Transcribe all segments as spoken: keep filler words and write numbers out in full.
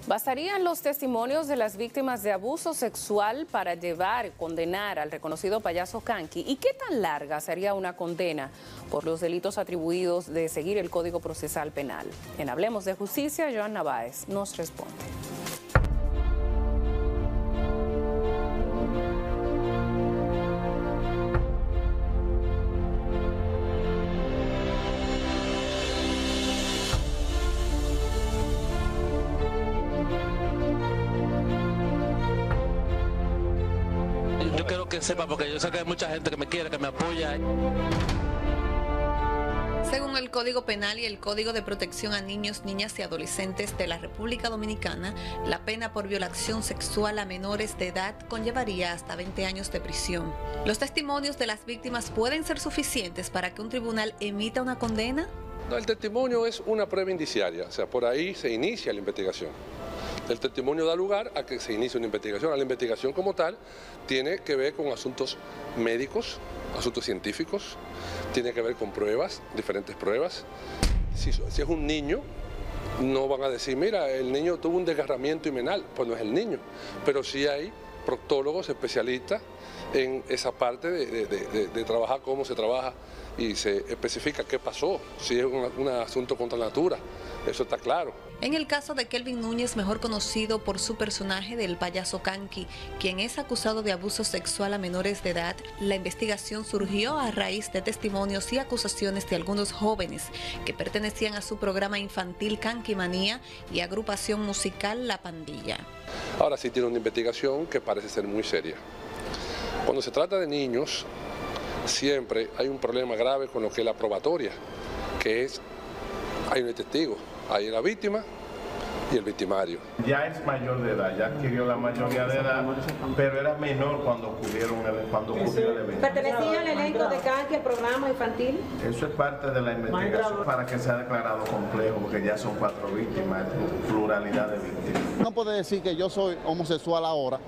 ¿Bastarían los testimonios de las víctimas de abuso sexual para llevar y condenar al reconocido payaso Kanky? ¿Y qué tan larga sería una condena por los delitos atribuidos de seguir el Código Procesal Penal? En Hablemos de Justicia, Joanna Báez nos responde. Yo quiero que sepa, porque yo sé que hay mucha gente que me quiere, que me apoya. Según el Código Penal y el Código de Protección a Niños, Niñas y Adolescentes de la República Dominicana, la pena por violación sexual a menores de edad conllevaría hasta veinte años de prisión. ¿Los testimonios de las víctimas pueden ser suficientes para que un tribunal emita una condena? No, el testimonio es una prueba indiciaria, o sea, por ahí se inicia la investigación. El testimonio da lugar a que se inicie una investigación. La investigación como tal tiene que ver con asuntos médicos, asuntos científicos, tiene que ver con pruebas, diferentes pruebas. Si, si es un niño, no van a decir, mira, el niño tuvo un desgarramiento himenal, pues no es el niño, pero sí hay proctólogos especialistas en esa parte de, de, de, de trabajar cómo se trabaja y se especifica qué pasó, si es un, un asunto contra la natura, eso está claro. En el caso de Kelvin Núñez, mejor conocido por su personaje del payaso Kanky, quien es acusado de abuso sexual a menores de edad, la investigación surgió a raíz de testimonios y acusaciones de algunos jóvenes que pertenecían a su programa infantil Kanky Manía y agrupación musical La Pandilla. Ahora sí tiene una investigación que parece ser muy seria. Cuando se trata de niños, siempre hay un problema grave con lo que es la probatoria, que es, hay un testigo, hay la víctima y el victimario. Ya es mayor de edad, ya adquirió la mayoría de edad, pero era menor cuando, ocurrieron el, cuando ocurrió el evento. ¿Pertenecía al elenco de Kanky, al programa infantil? Eso es parte de la investigación para que sea declarado complejo, porque ya son cuatro víctimas, pluralidad de víctimas. No puede decir que yo soy homosexual ahora,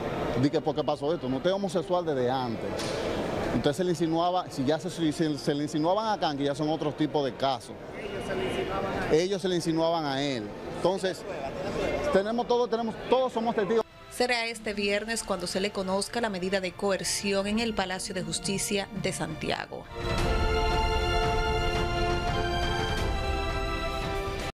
di que porque pasó esto, no estoy homosexual desde antes. Entonces se le insinuaba, si ya se, se, se le insinuaban a Kanky, ya son otros tipos de casos. Ellos se le insinuaban a él. Ellos se le insinuaban a él. Entonces, tenemos todo, tenemos, todos somos testigos. Será este viernes cuando se le conozca la medida de coerción en el Palacio de Justicia de Santiago.